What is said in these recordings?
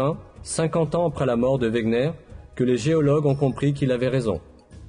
2001, 50 ans après la mort de Wegener, que les géologues ont compris qu'il avait raison.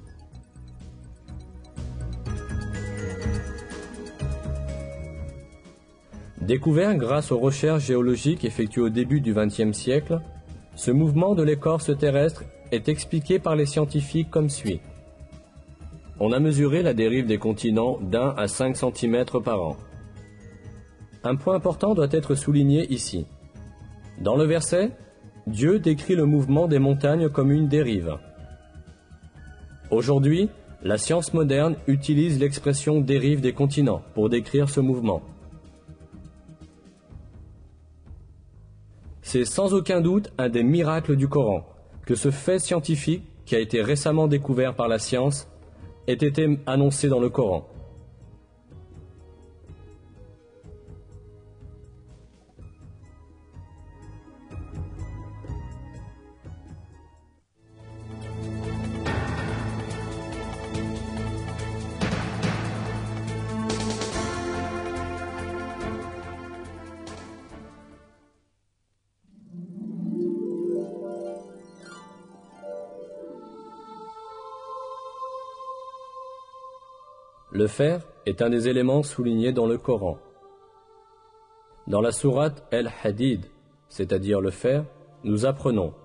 Découvert grâce aux recherches géologiques effectuées au début du XXe siècle, ce mouvement de l'écorce terrestre est expliqué par les scientifiques comme suit. On a mesuré la dérive des continents d'1 à 5 cm par an. Un point important doit être souligné ici. Dans le verset, Dieu décrit le mouvement des montagnes comme une dérive. Aujourd'hui, la science moderne utilise l'expression dérive des continents pour décrire ce mouvement. C'est sans aucun doute un des miracles du Coran que ce fait scientifique, qui a été récemment découvert par la science, ait été annoncé dans le Coran. Le fer est un des éléments soulignés dans le Coran. Dans la sourate El-Hadid, c'est-à-dire le fer, nous apprenons: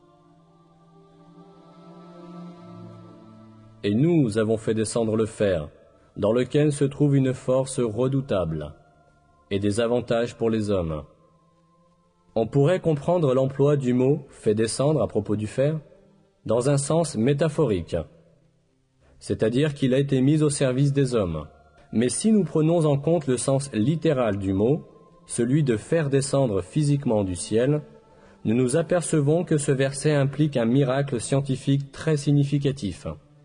Et nous avons fait descendre le fer, dans lequel se trouve une force redoutable, et des avantages pour les hommes. On pourrait comprendre l'emploi du mot « fait descendre » à propos du fer dans un sens métaphorique, c'est-à-dire qu'il a été mis au service des hommes. Mais si nous prenons en compte le sens littéral du mot, celui de faire descendre physiquement du ciel, nous nous apercevons que ce verset implique un miracle scientifique très significatif.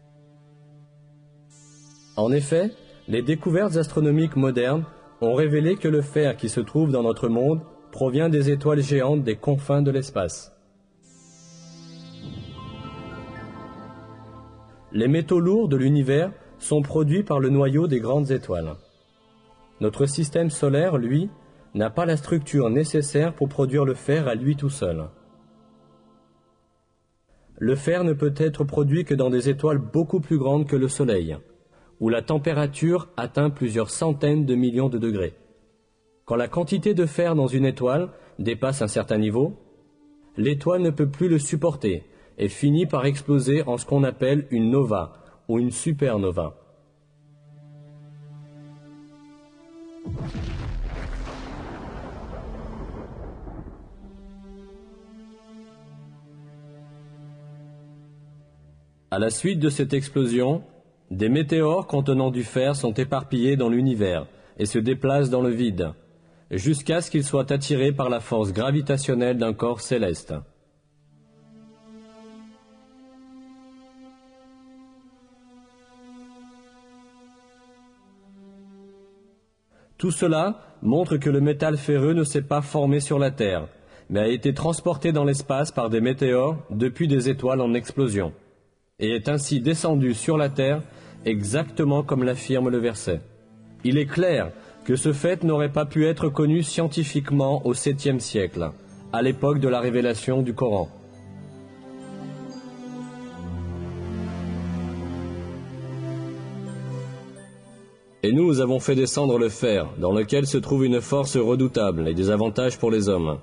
En effet, les découvertes astronomiques modernes ont révélé que le fer qui se trouve dans notre monde provient des étoiles géantes des confins de l'espace. Les métaux lourds de l'univers sont produits par le noyau des grandes étoiles. Notre système solaire, lui, n'a pas la structure nécessaire pour produire le fer à lui tout seul. Le fer ne peut être produit que dans des étoiles beaucoup plus grandes que le Soleil, où la température atteint plusieurs centaines de millions de degrés. Quand la quantité de fer dans une étoile dépasse un certain niveau, l'étoile ne peut plus le supporter et finit par exploser en ce qu'on appelle une nova ou une supernova. À la suite de cette explosion, des météores contenant du fer sont éparpillés dans l'univers et se déplacent dans le vide, jusqu'à ce qu'ils soient attirés par la force gravitationnelle d'un corps céleste. Tout cela montre que le métal ferreux ne s'est pas formé sur la Terre, mais a été transporté dans l'espace par des météores depuis des étoiles en explosion, et est ainsi descendu sur la Terre exactement comme l'affirme le verset. Il est clair que ce fait n'aurait pas pu être connu scientifiquement au 7e siècle, à l'époque de la révélation du Coran. Et nous avons fait descendre le fer, dans lequel se trouve une force redoutable et des avantages pour les hommes.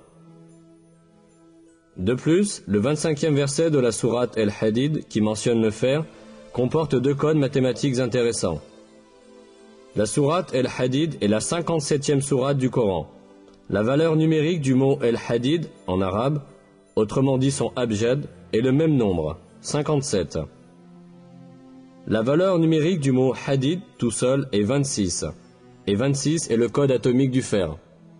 De plus, le 25e verset de la sourate El-Hadid, qui mentionne le fer, comporte deux codes mathématiques intéressants. La sourate El-Hadid est la 57e sourate du Coran. La valeur numérique du mot El-Hadid, en arabe, autrement dit son abjad, est le même nombre, 57. La valeur numérique du mot hadid tout seul est 26, et 26 est le code atomique du fer.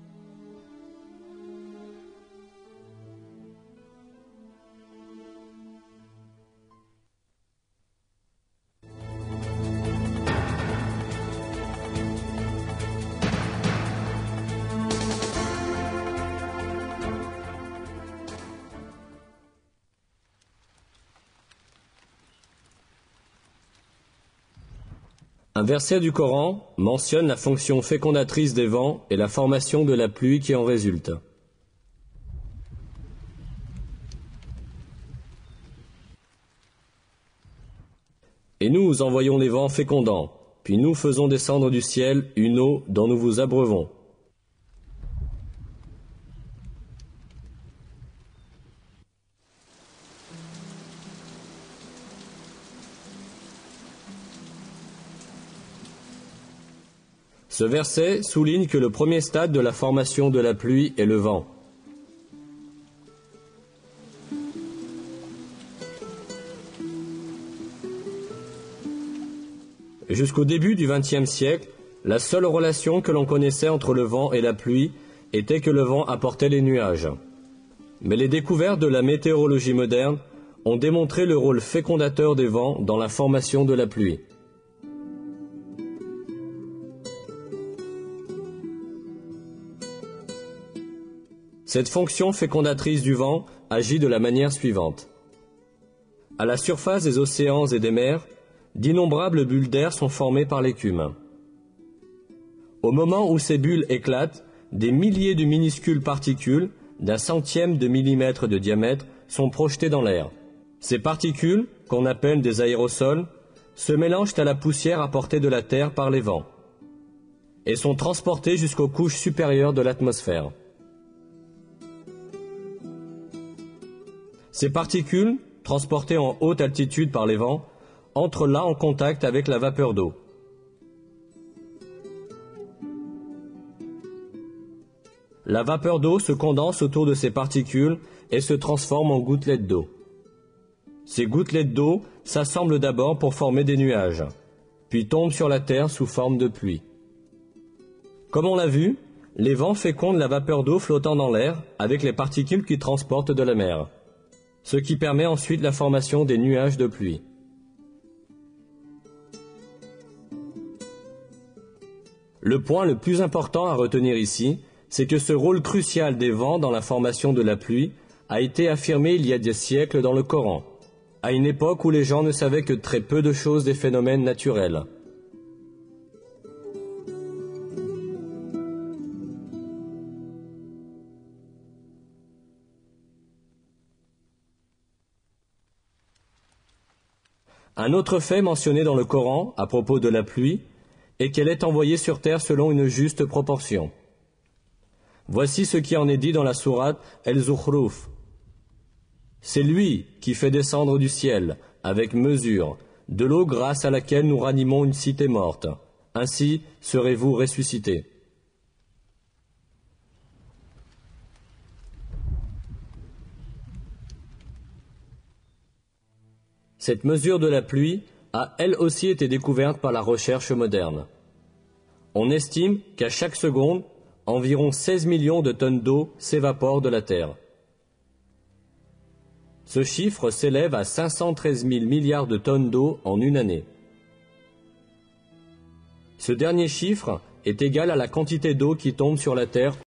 Un verset du Coran mentionne la fonction fécondatrice des vents et la formation de la pluie qui en résulte. Et nous envoyons les vents fécondants, puis nous faisons descendre du ciel une eau dont nous vous abreuvons. Ce verset souligne que le premier stade de la formation de la pluie est le vent. Jusqu'au début du XXe siècle, la seule relation que l'on connaissait entre le vent et la pluie était que le vent apportait les nuages. Mais les découvertes de la météorologie moderne ont démontré le rôle fécondateur des vents dans la formation de la pluie. Cette fonction fécondatrice du vent agit de la manière suivante. À la surface des océans et des mers, d'innombrables bulles d'air sont formées par l'écume. Au moment où ces bulles éclatent, des milliers de minuscules particules, d'un centième de millimètre de diamètre, sont projetées dans l'air. Ces particules, qu'on appelle des aérosols, se mélangent à la poussière apportée de la Terre par les vents et sont transportées jusqu'aux couches supérieures de l'atmosphère. Ces particules, transportées en haute altitude par les vents, entrent là en contact avec la vapeur d'eau. La vapeur d'eau se condense autour de ces particules et se transforme en gouttelettes d'eau. Ces gouttelettes d'eau s'assemblent d'abord pour former des nuages, puis tombent sur la terre sous forme de pluie. Comme on l'a vu, les vents fécondent la vapeur d'eau flottant dans l'air avec les particules qu'ils transportent de la mer, ce qui permet ensuite la formation des nuages de pluie. Le point le plus important à retenir ici, c'est que ce rôle crucial des vents dans la formation de la pluie a été affirmé il y a des siècles dans le Coran, à une époque où les gens ne savaient que très peu de choses des phénomènes naturels. Un autre fait mentionné dans le Coran à propos de la pluie est qu'elle est envoyée sur terre selon une juste proportion. Voici ce qui en est dit dans la sourate El-Zukhruf. C'est lui qui fait descendre du ciel, avec mesure, de l'eau grâce à laquelle nous ranimons une cité morte. Ainsi serez-vous ressuscités. Cette mesure de la pluie a elle aussi été découverte par la recherche moderne. On estime qu'à chaque seconde, environ 16 millions de tonnes d'eau s'évaporent de la Terre. Ce chiffre s'élève à 513 000 milliards de tonnes d'eau en une année. Ce dernier chiffre est égal à la quantité d'eau qui tombe sur la Terre